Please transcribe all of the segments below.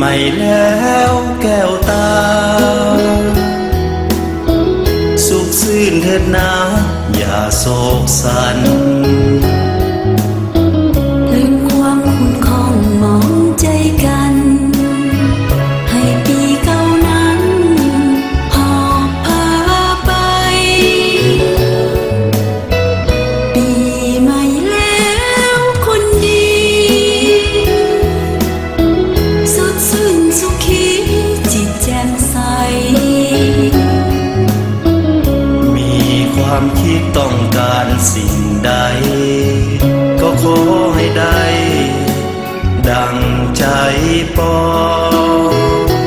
ม่แล้วแก้วตาสุขซื่นเถิดนะอย่าโศกสันลืมความคุ้นคองมองใจกันให้ปีเก่านั้นหอบพาไปปีใหม่แล้วคนดีสดชื่นสุขีจิตแจ่มใสความคิดต้องการสิ่งใดก็ขอให้ได้ดังใจปอง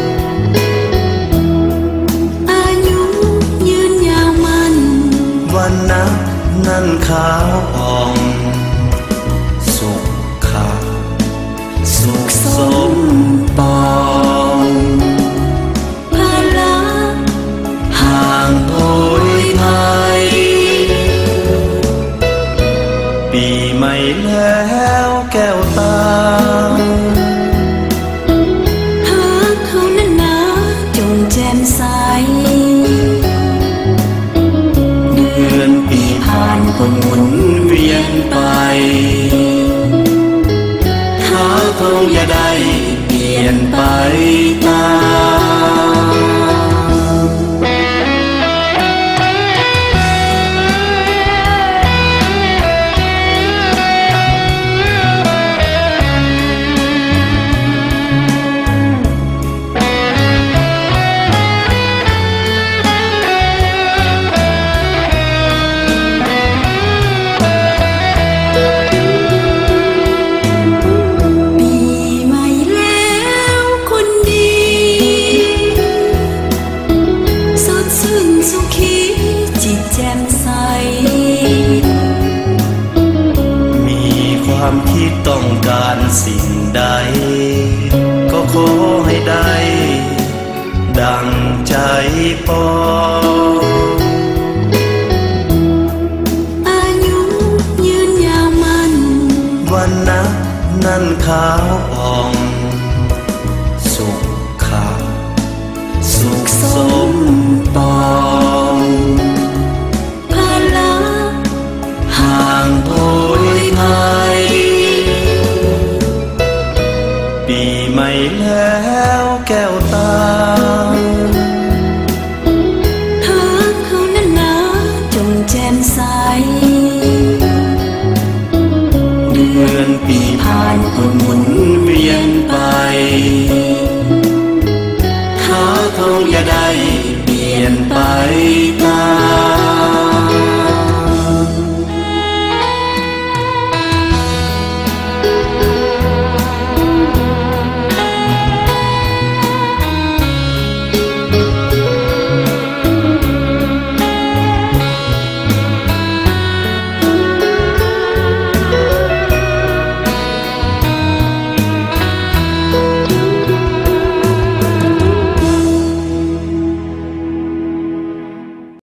อายุยืนยาวมันวันนับนั้นขาวอ่องสุขขาสุขสมปองภาระห่างโอยปีใหม่แล้วแก้วตาหากเขานั้นนะจงแจ่มใสเดือนปีผ่านก็หมุนเวียนไปหาเขาอย่าได้เปลี่ยนไปตามความคิดต้องการสิ่งใดก็ขอให้ได้ดังใจปองอายุยืนยาวมันวันนับนั้นขาวอ่องสุขขาสุขสมปองภาระห่างโอยไทยปีใหม่แล้วแก้วตาหากเขานั้นนะจงแจ่มใสเดือนปีผ่านก็หมุนเวียนไปหาเขาอย่าได้เปลี่ยนไป